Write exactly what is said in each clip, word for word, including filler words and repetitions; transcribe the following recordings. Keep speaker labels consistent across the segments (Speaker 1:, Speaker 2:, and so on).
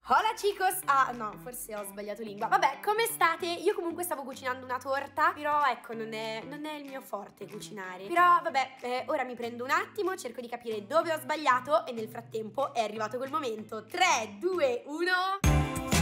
Speaker 1: Hola chicos! Ah no, forse ho sbagliato lingua. Vabbè, come state? Io comunque stavo cucinando una torta, però ecco, non è, non è il mio forte cucinare. Però vabbè, eh, ora mi prendo un attimo, cerco di capire dove ho sbagliato e nel frattempo è arrivato quel momento. tre, due, uno...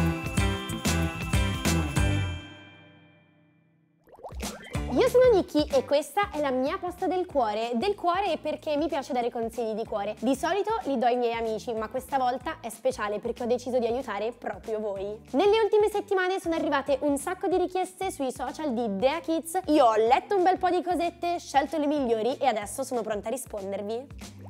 Speaker 2: Io sono Nikki e questa è la mia pasta del cuore. Del cuore perché mi piace dare consigli di cuore. Di solito li do ai miei amici, ma questa volta è speciale perché ho deciso di aiutare proprio voi. Nelle ultime settimane sono arrivate un sacco di richieste sui social di Dea Kids. Io ho letto un bel po' di cosette, scelto le migliori e adesso sono pronta a rispondervi.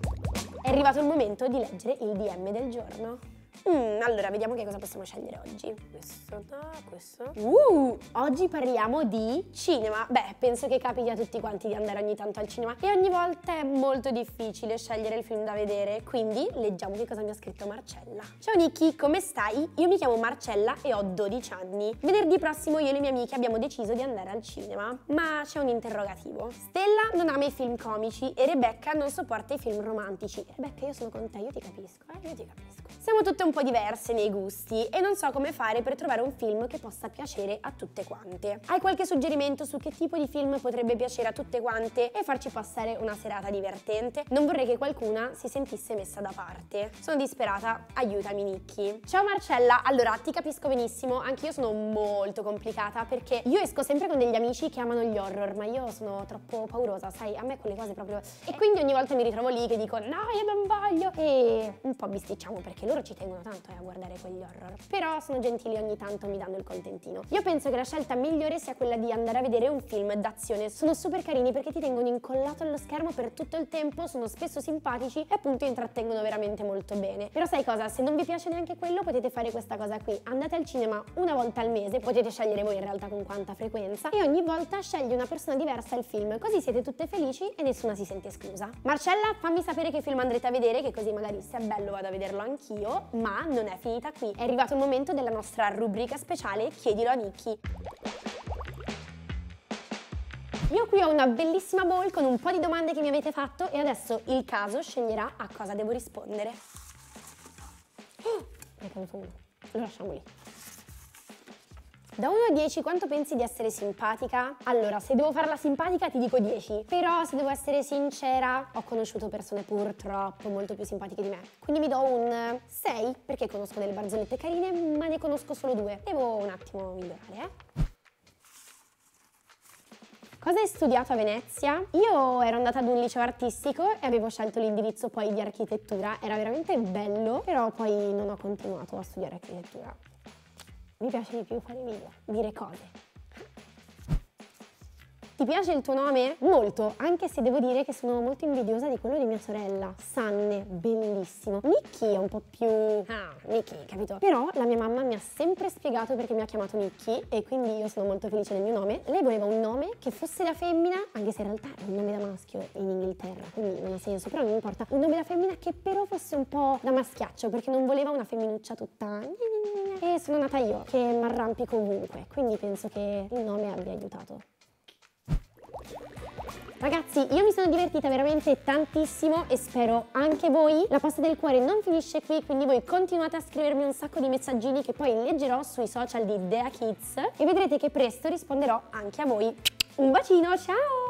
Speaker 2: È arrivato il momento di leggere il D M del giorno. Mm, allora, vediamo che cosa possiamo scegliere oggi. Questo, da, questo. Uh, oggi parliamo di cinema. Beh, penso che capiti a tutti quanti di andare ogni tanto al cinema e ogni volta è molto difficile scegliere il film da vedere, quindi leggiamo che cosa mi ha scritto Marcella. Ciao Nikki, come stai? Io mi chiamo Marcella e ho dodici anni. Venerdì prossimo io e le mie amiche abbiamo deciso di andare al cinema, ma c'è un interrogativo. Stella non ama i film comici e Rebecca non sopporta i film romantici. Rebecca, io sono con te, io ti capisco, eh, io ti capisco. Siamo tutte un po' diverse nei gusti e non so come fare per trovare un film che possa piacere a tutte quante. Hai qualche suggerimento su che tipo di film potrebbe piacere a tutte quante e farci passare una serata divertente? Non vorrei che qualcuna si sentisse messa da parte. Sono disperata, aiutami Nikki. Ciao Marcella, allora ti capisco benissimo, anche io sono molto complicata perché io esco sempre con degli amici che amano gli horror, ma io sono troppo paurosa, sai, a me quelle cose proprio... E quindi ogni volta mi ritrovo lì che dico no, io non voglio e un po' bisticciamo perché loro ci tengono tanto eh, a guardare quegli horror, però sono gentili, ogni tanto mi danno il contentino. Io penso che la scelta migliore sia quella di andare a vedere un film d'azione. Sono super carini perché ti tengono incollato allo schermo per tutto il tempo, sono spesso simpatici e appunto intrattengono veramente molto bene. Però sai cosa? Se non vi piace neanche quello potete fare questa cosa qui, andate al cinema una volta al mese, potete scegliere voi in realtà con quanta frequenza e ogni volta sceglie una persona diversa il film, così siete tutte felici e nessuna si sente esclusa. Marcella, fammi sapere che film andrete a vedere, che così magari se è bello vado a vederlo anch'io, ma non è finita qui, è arrivato il momento della nostra rubrica speciale Chiedilo a Nikki. Io qui ho una bellissima bowl con un po' di domande che mi avete fatto e adesso il caso sceglierà a cosa devo rispondere. Oh, è caduto uno, lo lasciamo lì. Da uno a dieci quanto pensi di essere simpatica? Allora, se devo farla simpatica ti dico dieci, però se devo essere sincera ho conosciuto persone purtroppo molto più simpatiche di me, quindi mi do un sei perché conosco delle barzellette carine ma ne conosco solo due, devo un attimo migliorare, eh? Cosa hai studiato a Venezia? Io ero andata ad un liceo artistico e avevo scelto l'indirizzo poi di architettura, era veramente bello, però poi non ho continuato a studiare architettura. Mi piace di più fare video, dire cose. Ti piace il tuo nome? Molto, anche se devo dire che sono molto invidiosa di quello di mia sorella. Sanne, bellissimo. Nikki è un po' più... ah, Nikki, capito? Però la mia mamma mi ha sempre spiegato perché mi ha chiamato Nikki e quindi io sono molto felice del mio nome. Lei voleva un nome che fosse da femmina, anche se in realtà è un nome da maschio in Inghilterra, quindi non ha senso, però non importa. Un nome da femmina che però fosse un po' da maschiaccio, perché non voleva una femminuccia tutta... E sono nata io, che mi arrampico ovunque, quindi penso che il nome abbia aiutato. Ragazzi, io mi sono divertita veramente tantissimo e spero anche voi. La pasta del cuore non finisce qui, quindi voi continuate a scrivermi un sacco di messaggini che poi leggerò sui social di Dea Kids e vedrete che presto risponderò anche a voi. Un bacino, ciao!